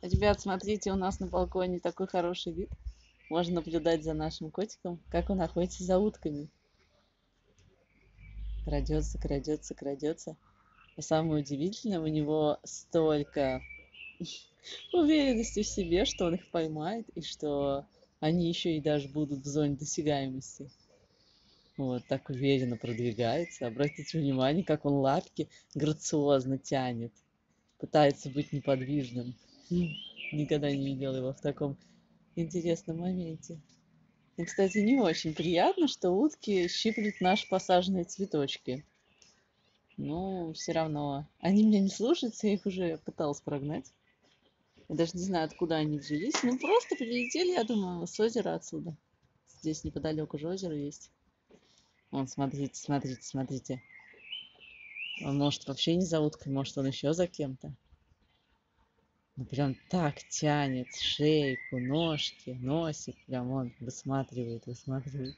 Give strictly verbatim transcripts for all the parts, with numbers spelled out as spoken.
Ребят, смотрите, у нас на балконе такой хороший вид. Можно наблюдать за нашим котиком, как он охотится за утками. Крадется, крадется, крадется. А самое удивительное, у него столько уверенности в себе, что он их поймает, и что они еще и даже будут в зоне досягаемости. Вот, так уверенно продвигается. Обратите внимание, как он лапки грациозно тянет. Пытается быть неподвижным. Никогда не видела его в таком интересном моменте. И, кстати, не очень приятно, что утки щиплют наши посаженные цветочки. Но все равно они меня не слушаются, я их уже пыталась прогнать. Я даже не знаю, откуда они взялись. Ну, просто прилетели, я думаю, с озера отсюда. Здесь неподалеку же озеро есть. Вон, смотрите, смотрите, смотрите. Он может вообще не за уткой, может он еще за кем-то. Ну, прям так тянет шейку, ножки, носик. Прям он высматривает, высматривает.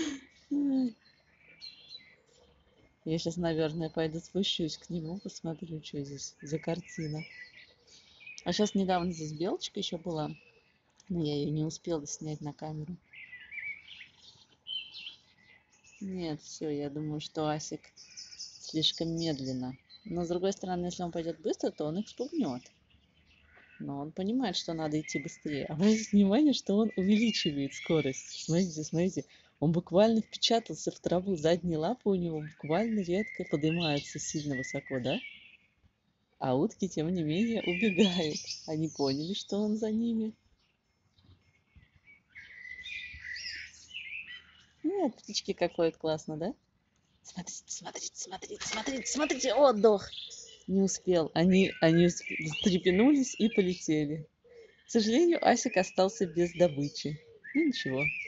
Я сейчас, наверное, пойду спущусь к нему, посмотрю, что здесь за картина. А сейчас недавно здесь белочка еще была, но я ее не успела снять на камеру. Нет, все, я думаю, что Асик слишком медленно. Но, с другой стороны, если он пойдет быстро, то он их спугнет. Но он понимает, что надо идти быстрее. Обратите внимание, что он увеличивает скорость. Смотрите, смотрите. Он буквально впечатался в траву. Задние лапы у него буквально редко поднимаются сильно высоко, да? А утки, тем не менее, убегают. Они поняли, что он за ними. Нет, птички какой классно, да? Смотрите, смотрите, смотрите, смотрите, смотрите. О, дох! Не успел. Они, они встрепенулись и полетели. К сожалению, Асик остался без добычи. Ну ничего.